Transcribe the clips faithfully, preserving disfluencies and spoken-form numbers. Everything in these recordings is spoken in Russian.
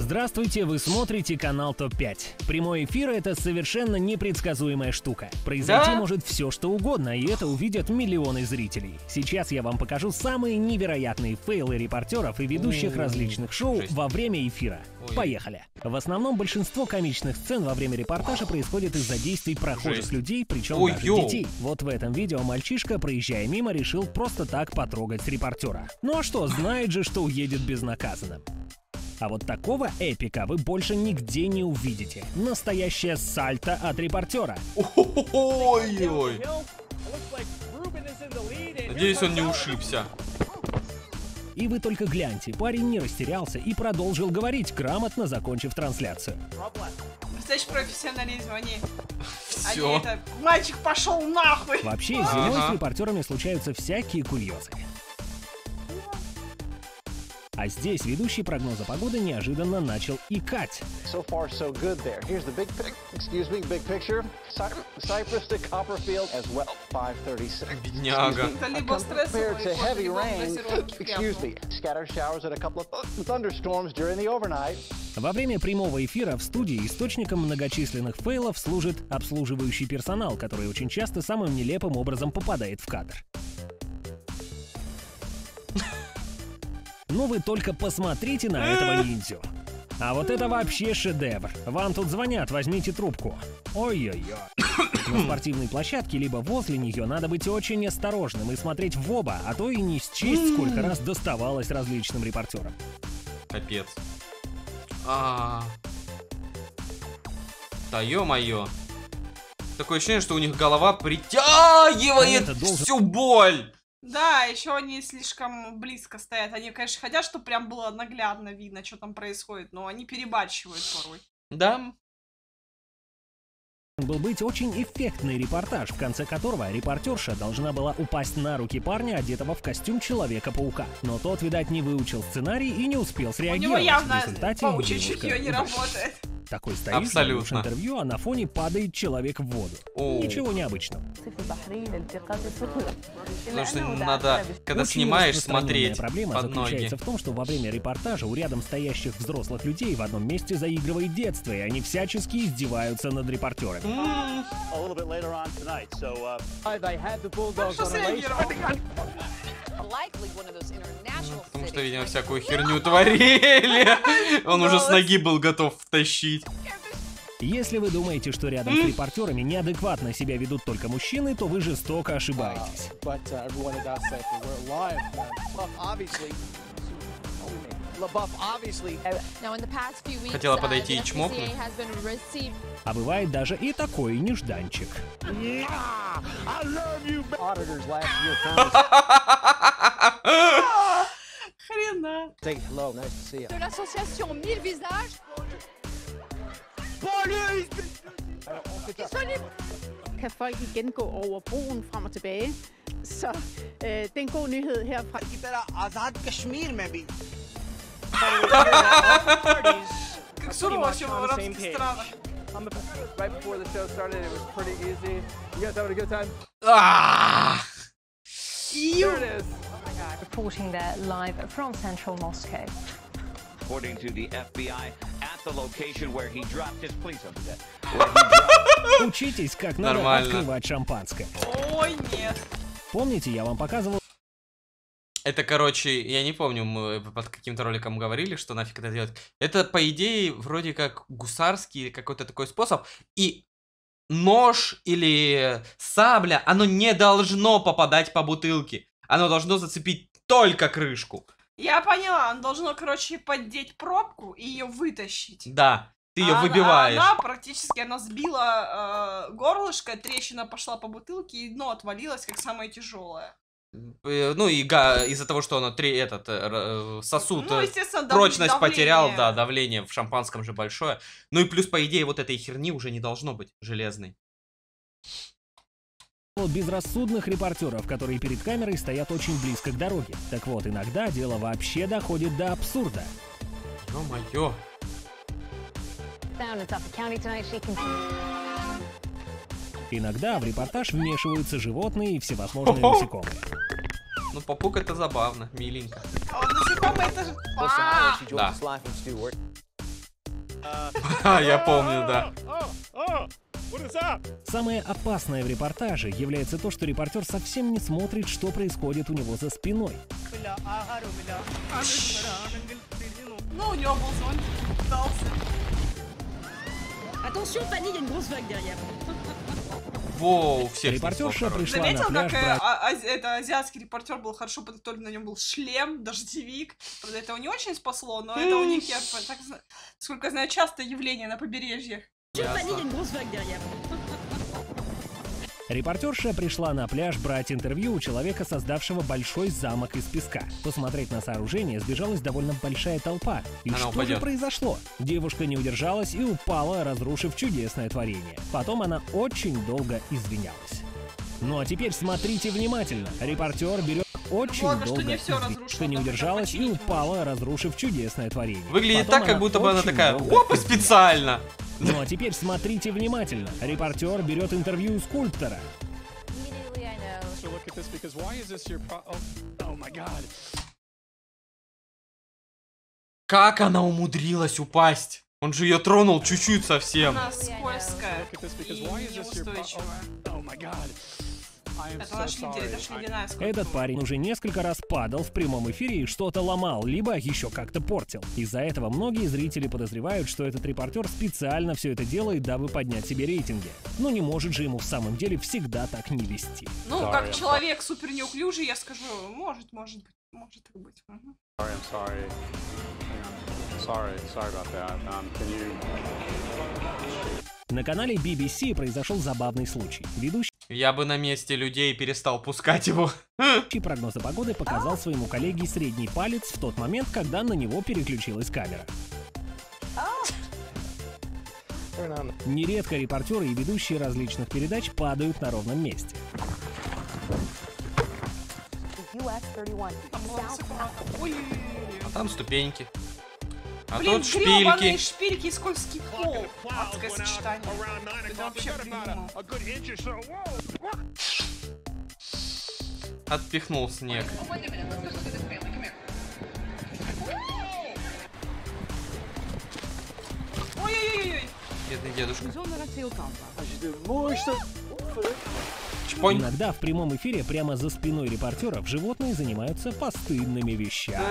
Здравствуйте, вы смотрите канал топ пять. Прямой эфир — это совершенно непредсказуемая штука. Произойти Да? может все, что угодно, и это увидят миллионы зрителей. Сейчас я вам покажу самые невероятные фейлы репортеров и ведущих различных шоу Жесть. во время эфира. Ой. Поехали. В основном большинство комичных сцен во время репортажа происходит из-за действий прохожих Жесть. людей, причем Ой, даже йоу. детей. Вот в этом видео мальчишка, проезжая мимо, решил просто так потрогать репортера. Ну а что, знает же, что уедет безнаказанным. А вот такого эпика вы больше нигде не увидите. Настоящее сальто от репортера. Ой-ой. Надеюсь, он не ушибся. И вы только гляньте, парень не растерялся и продолжил говорить, грамотно закончив трансляцию. Настоящий профессионализм, они... Все. Они это... Мальчик пошел нахуй! Вообще, зимой Ага. с репортерами случаются всякие курьезы. А здесь ведущий прогноза погоды неожиданно начал икать. So far, so good there. Here's the big pic. Excuse me, big picture. Cy- Cypress to Copperfield as well. five thirty-six. Бедняга. Это либо стрессовый, Compared to heavy либо rain, дозировки excuse прям. me, scattered showers and a couple of thunderstorms during the overnight. Во время прямого эфира в студии источником многочисленных фейлов служит обслуживающий персонал, который очень часто самым нелепым образом попадает в кадр. Ну вы только посмотрите на этого ниндзю. А вот это вообще шедевр. Вам тут звонят, возьмите трубку. Ой-ой-ой. На спортивной площадке либо возле нее надо быть очень осторожным и смотреть в оба, а то и не счесть, сколько раз доставалось различным репортерам. Капец. А. Да ё-моё. Такое ощущение, что у них голова притягивает Это должен- всю боль. Да, еще они слишком близко стоят. Они, конечно, хотят, чтобы прям было наглядно видно, что там происходит, но они перебарщивают порой. Да? Был быть очень эффектный репортаж, в конце которого репортерша должна была упасть на руки парня, одетого в костюм Человека-паука. Но тот, видать, не выучил сценарий и не успел У него среагировать. явно В результате паучье девушка чутье не работает. такой стоит, Абсолютно. даешь интервью, а на фоне падает человек в воду. О. Ничего необычного. Потому что надо, когда Очень снимаешь, распространенная смотреть проблема под ноги. заключается в том, что во время репортажа у рядом стоящих взрослых людей в одном месте заигрывает детство, и они всячески издеваются над репортерами. М, A little bit later on tonight. So uh, they had the Ну Bulldogs что on a race. среагировали? Потому что, видимо, всякую херню творили. Он уже с ноги был готов втащить. Если вы думаете, что рядом с репортерами неадекватно себя ведут только мужчины, то вы жестоко ошибаетесь. But uh, everyone is out safely. We're live. LaBeouf obviously. LaBeouf obviously. Хотела подойти и чмокнуть. А бывает даже и такой нежданчик. I love you. Auditors last year found us. Хрена. Say hello. Nice to see you. De l'association Mille Visages. Kan folk igen gå over broen frem og tilbage. Så øh, det er en god nyhed herfra. Как сурово все в арабских странах. Right before the show started, it was pretty easy. You guys having a good time? А! There it is. Reporting there live from central Moscow. According to the F B I, at the location where he dropped his police officer. Where he dropped Учитесь, как надо Нормально. открывать шампанское. Ой, нет. Помните, я вам показывал Это, короче, я не помню, мы под каким-то роликом говорили, что нафиг это делать. Это, по идее, вроде как гусарский какой-то такой способ. И нож или сабля, оно не должно попадать по бутылке. Оно должно зацепить только крышку. Я поняла, он должен, короче, поддеть пробку и ее вытащить. Да, ты ее А она- выбиваешь. а Она практически, она сбила э, горлышко, трещина пошла по бутылке, и дно отвалилось, как самое тяжелое. Э, Ну и га- из-за того, что оно три, этот э, р- э, сосуд Ну, э, естественно, дав- прочность давление. потерял, да, давление в шампанском же большое. Ну и плюс, по идее, вот этой херни уже не должно быть железной. безрассудных репортеров, которые перед камерой стоят очень близко к дороге. Так вот, иногда дело вообще доходит до абсурда. Ё-моё. Down in Suffolk County tonight, she can... Иногда в репортаж вмешиваются животные и всевозможные насекомые. Ну, попуг это забавно, миленько. А вот насекомые это же... Well, Sahara, А, she joins Да. us live from Stewart. А, я помню, да. Самое опасное в репортаже является то, что репортер совсем не смотрит, что происходит у него за спиной. Ну, у него был зонтик, пытался. Attention, Fanny, il y a une grosse vague derrière. Воу, всех Репортерша снесло, пришла на Заметил, пляж как э, брать а- а- это азиатский репортер был хорошо подготовлен, на нем был шлем, дождевик. Правда, этого не очень спасло, но это у них, я так, зна- сколько знаю, частое явление на побережьях. Attention, Fanny, il y a короче. une grosse vague derrière. Репортерша пришла на пляж брать интервью у человека, создавшего большой замок из песка. Посмотреть на сооружение сбежалась довольно большая толпа. И Она что упадет. же произошло? Девушка не удержалась и упала, разрушив чудесное творение. Потом она очень долго извинялась. Ну а теперь смотрите внимательно. Репортер берет очень Благо, что долго не всё изви- разрушила, что не там удержалась это и починить упала, разрушив чудесное творение. Выглядит Потом так, как она будто бы она очень такая, долго опа, извинялась. специально. Ну а теперь смотрите внимательно. Репортер берет интервью у скульптора. So look at this because why is this your pro- oh, oh my god. Как она умудрилась упасть? Он же ее тронул чуть-чуть совсем. Она скользкая Look at this и because why is this your pro- неустойчивая. oh, oh my god. I am Это so наш лидер, sorry. это ж I- ледяная скульптура. Этот парень уже несколько раз падал в прямом эфире и что-то ломал, либо еще как-то портил. Из-за этого многие зрители подозревают, что этот репортер специально все это делает, дабы поднять себе рейтинги. Но не может же ему в самом деле всегда так не вести. Ну, Sorry, как I'm человек супер неуклюжий, я скажу, может, может быть, может так быть. Мгм. Sorry, I'm sorry. Hang on. Sorry, sorry about that. Um, can you? На канале би би си произошел забавный случай. Ведущий Я бы на месте людей перестал пускать его. прогноза погоды показал своему коллеге средний палец в тот момент, когда на него переключилась камера. Нередко репортеры и ведущие различных передач падают на ровном месте. Там было высоко. Ой-ой-ой. А там ступеньки. А Блин, тут грёбаные шпильки. шпильки и скользкий пол. Адское сочетание. Это вообще придумал. Отпихнул снег. Ой-ой-ой. Бедный дедушка. Mooi stuk. Чпонь. Иногда в прямом эфире прямо за спиной репортеров животные занимаются постыдными вещами.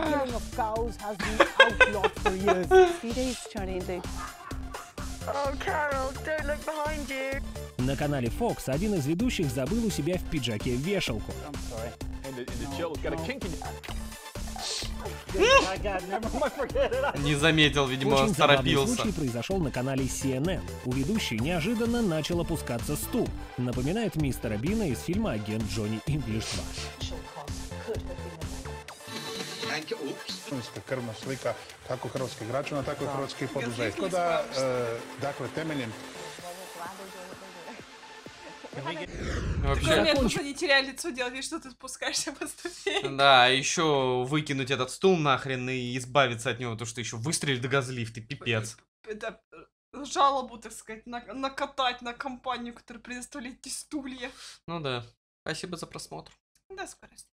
На канале Fox один из ведущих забыл у себя в пиджаке вешалку. I'm sorry. And the, and the chill's got a kink in I got never mind, forget it. Не заметил, видимо, Очень забавный торопился. случай произошел на канале си эн эн. У ведущей неожиданно начал опускаться стул. Напоминает мистера Бина из фильма «Агент Джонни Инглиш два». krvna slika kako hrvatskih građana, tako i hrvatskih poduzeća. Tako da, e, dakle, temeljem Вообще, Заметно, что не теряй лицо, делать вид, что ты спускаешься по ступени. да, еще выкинуть этот стул нахрен и избавиться от него, то что еще выстрелить до газлифт и пипец. Это э, жалобу, так сказать, на- накатать на компанию, которая предоставляет эти стулья. Ну да. Спасибо за просмотр. До скорости.